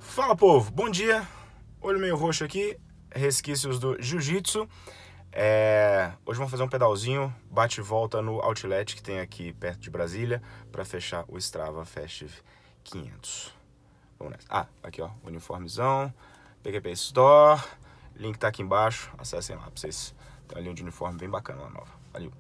Fala, povo, bom dia. Olho meio roxo aqui, resquícios do jiu-jitsu. Hoje vamos fazer um pedalzinho, bate e volta no outlet que tem aqui perto de Brasília para fechar o Strava Festive 500. Vamos nessa. Aqui ó, uniformezão, PQP Store, link tá aqui embaixo, acessem lá pra vocês. Tem uma linha de uniforme bem bacana lá nova. Valeu!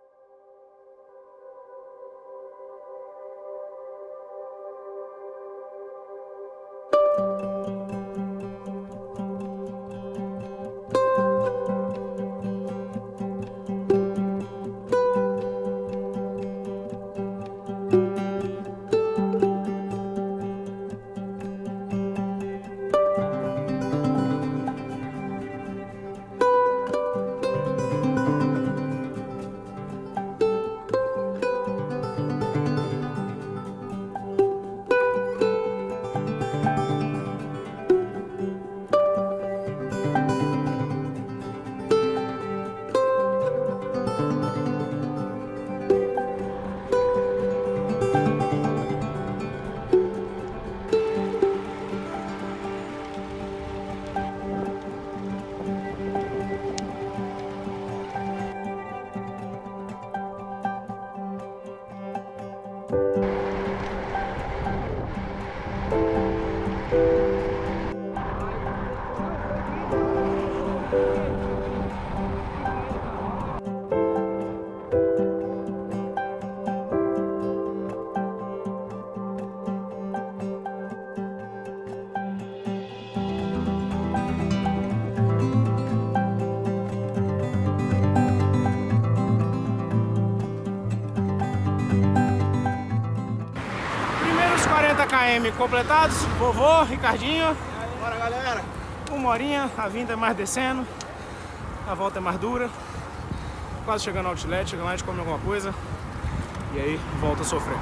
km completados, vovô, Ricardinho. Bora, galera! Uma horinha, a vinda é mais descendo, a volta é mais dura. Quase chegando ao outlet, chegando lá, a gente come alguma coisa e aí volta a sofrer.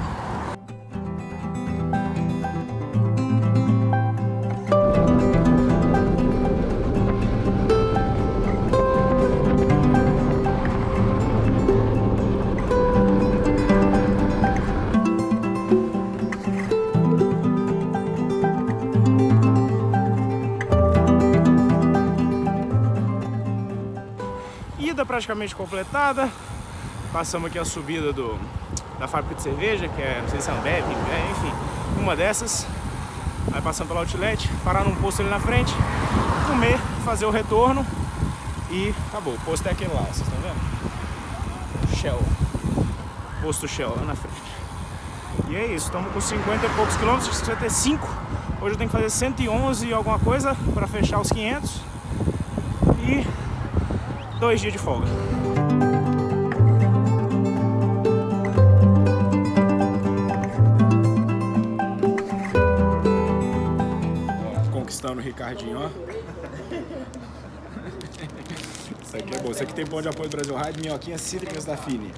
Praticamente completada. Passamos aqui a subida da fábrica de cerveja, que é, não sei se é Ambev, enfim, uma dessas. Aí passamos pelo outlet, parar num posto ali na frente, comer, fazer o retorno e acabou. O posto é aquele lá, vocês estão vendo? Shell. Posto Shell lá na frente. E é isso, estamos com 50 e poucos quilômetros, 55. Hoje eu tenho que fazer 111 e alguma coisa para fechar os 500. E 2 dias de folga. Conquistando o Ricardinho, ó. Isso aqui é bom. Isso aqui tem ponto de apoio do Brasil Ride, minhoquinha cítricas da Fini.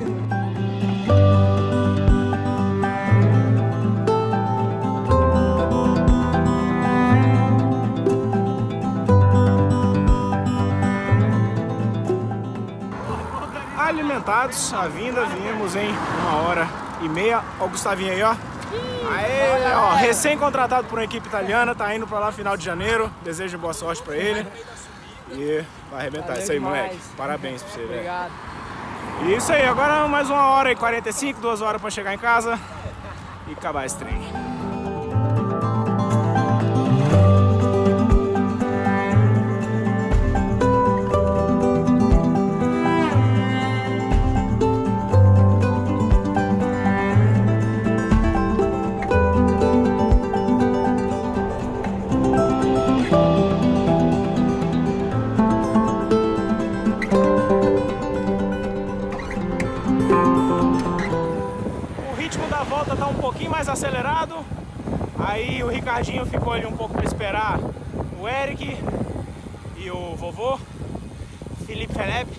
Alimentados, a vinda, viemos em 1h30. Ó, o Gustavinho aí, ó. Aê, ó, recém-contratado por uma equipe italiana, tá indo pra lá final de janeiro. Desejo boa sorte pra ele. E vai arrebentar. Isso aí, moleque. Parabéns pra você, velho. Obrigado. E isso aí, agora mais 1h45, 2 horas pra chegar em casa e acabar esse trem. Acelerado, aí o Ricardinho ficou ali um pouco para esperar o Eric e o vovô Felipe,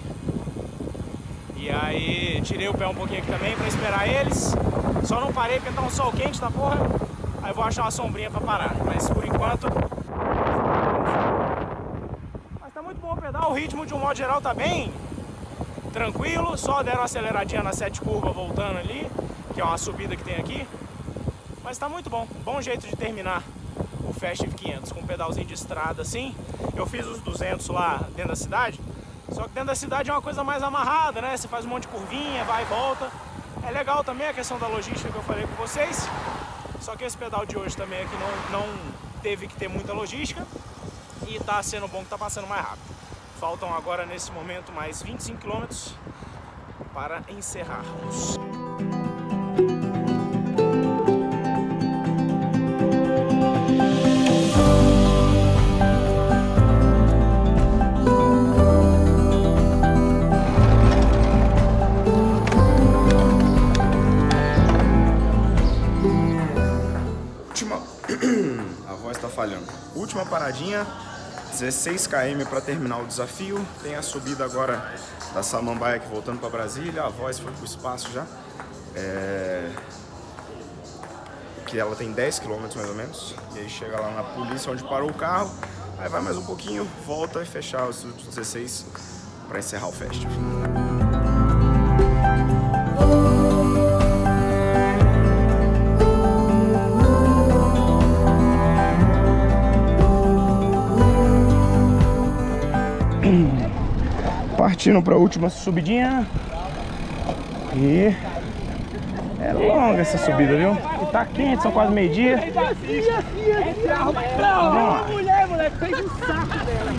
e aí tirei o pé um pouquinho aqui também para esperar eles, só não parei porque tá um sol quente da porra, aí vou achar uma sombrinha para parar, mas por enquanto tá muito bom o pedal, o ritmo de um modo geral tá bem tranquilo, só deram uma aceleradinha na 7 curva voltando ali, que é uma subida que tem aqui. Mas tá muito bom, bom jeito de terminar o Festive 500 com um pedalzinho de estrada assim. Eu fiz os 200 lá dentro da cidade, só que dentro da cidade é uma coisa mais amarrada, né? Você faz um monte de curvinha, vai e volta. É legal também a questão da logística que eu falei com vocês, só que esse pedal de hoje também aqui não teve que ter muita logística e tá sendo bom que tá passando mais rápido. Faltam agora nesse momento mais 25 km para encerrarmos. A voz tá falhando. Última paradinha, 16 km para terminar o desafio. Tem a subida agora da Samambaia aqui voltando para Brasília. A voz foi pro espaço já. Que ela tem 10 km mais ou menos. E aí chega lá na polícia onde parou o carro. Aí vai mais um pouquinho, volta e fechar os 16 para encerrar o festival. Partindo para a última subidinha. E é longa essa subida, viu? E tá quente, são quase meio-dia. Mulher, moleque, fez um saco dela.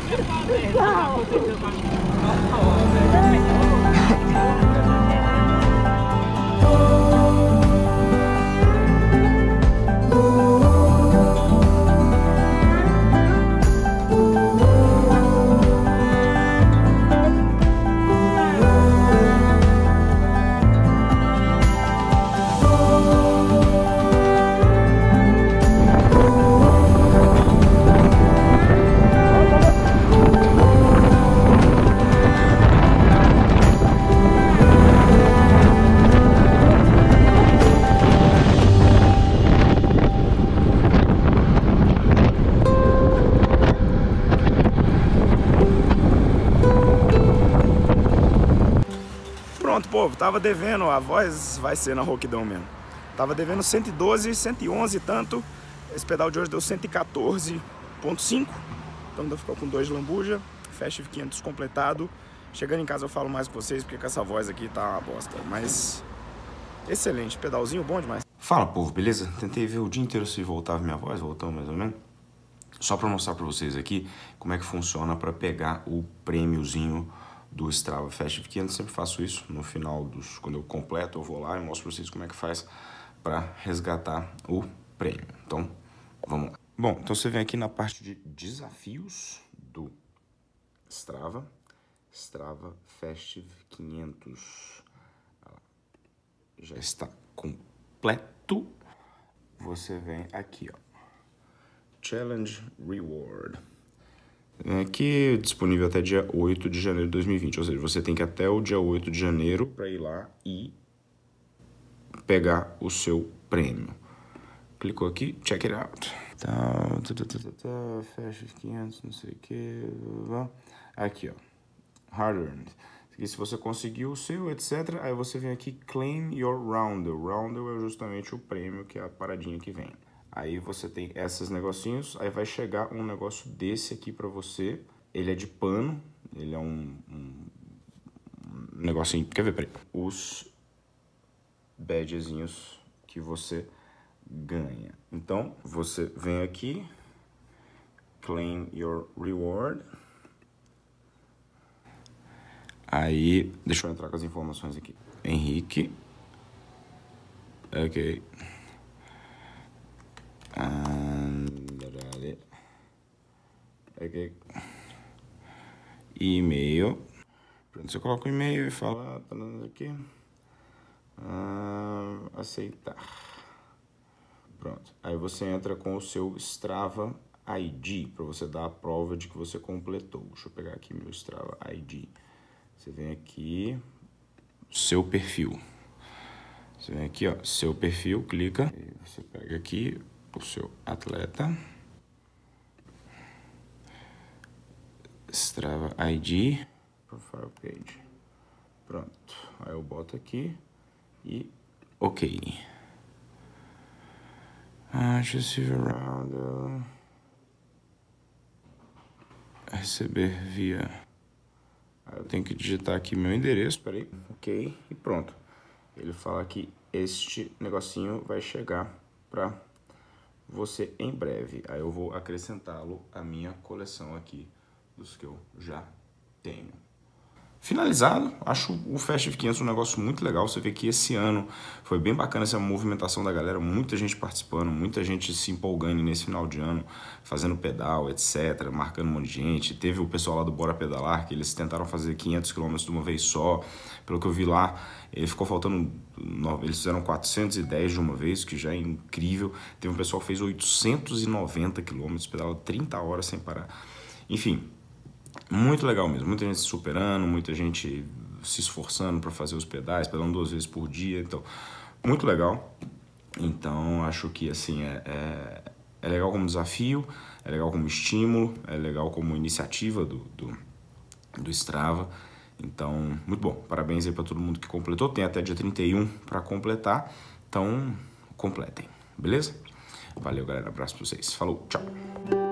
Pronto, povo, tava devendo, a voz vai ser na rouquidão mesmo. Tava devendo 112, 111 e tanto. Esse pedal de hoje deu 114,5. Então ainda ficou com 2 de lambuja. Festive 500 completado. Chegando em casa eu falo mais com vocês, porque com essa voz aqui tá uma bosta. Mas excelente, pedalzinho bom demais. Fala, povo, beleza? Tentei ver o dia inteiro se voltava minha voz, voltou mais ou menos. Só para mostrar para vocês aqui como é que funciona para pegar o prêmiozinho do Strava Festive 500. Sempre faço isso no final quando eu completo, eu vou lá e mostro para vocês como é que faz para resgatar o prêmio. Então, vamos lá. Bom, então você vem aqui na parte de desafios do Strava Festive 500. Já está completo. Você vem aqui, ó. Challenge Reward. Aqui disponível até dia 8 de janeiro de 2020, ou seja, você tem que ir até o dia 8 de janeiro para ir lá e pegar o seu prêmio. Clicou aqui, check it out. Festive 500, não sei o que. Aqui, ó. Hard earned. Aqui, se você conseguiu o seu, etc. Aí você vem aqui, claim your roundel. Roundel é justamente o prêmio, que é a paradinha que vem. Aí você tem esses negocinhos, aí vai chegar um negócio desse aqui pra você. Ele é de pano, ele é um negocinho, quer ver, peraí. Os badgezinhos que você ganha. Então, você vem aqui, claim your reward. Aí, deixa eu entrar com as informações aqui. Henrique. Ok. Okay. E-mail. Pronto, você coloca o e-mail e fala aqui. Aceitar. Pronto. Aí você entra com o seu Strava ID para você dar a prova de que você completou. Deixa eu pegar aqui meu Strava ID. Você vem aqui, seu perfil. Você vem aqui, ó, seu perfil, clica. E você pega aqui o seu atleta. Strava ID, Profile Page. Pronto. Aí eu boto aqui e ok. Just see around. Receber via... Eu tenho que digitar aqui meu endereço, peraí. Ok, e pronto. Ele fala que este negocinho vai chegar pra você em breve. Aí eu vou acrescentá-lo à minha coleção aqui dos que eu já tenho. Finalizado, acho o Festive 500 um negócio muito legal. Você vê que esse ano foi bem bacana essa movimentação da galera, muita gente participando, muita gente se empolgando nesse final de ano, fazendo pedal, etc, marcando um monte de gente. Teve o pessoal lá do Bora Pedalar, que eles tentaram fazer 500 km de uma vez só. Pelo que eu vi lá, ele ficou faltando, eles fizeram 410 de uma vez, que já é incrível. Teve um pessoal que fez 890 km, pedalou 30 horas sem parar. Enfim, muito legal mesmo, muita gente se superando, muita gente se esforçando para fazer os pedais, pedalando 2 vezes por dia, então, muito legal. Então, acho que, assim, é legal como desafio, é legal como estímulo, é legal como iniciativa do Strava. Então, muito bom, parabéns aí para todo mundo que completou, tem até dia 31 para completar, então, completem, beleza? Valeu, galera, abraço para vocês, falou, tchau!